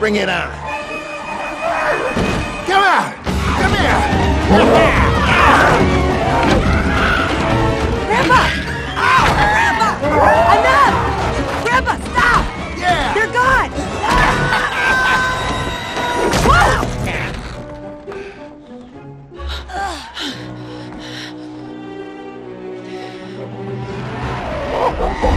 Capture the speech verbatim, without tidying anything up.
Bring it on. Come on! Come here! Grandpa! Grandpa! Enough! Grandpa, stop! Yeah! They're gone! Whoa!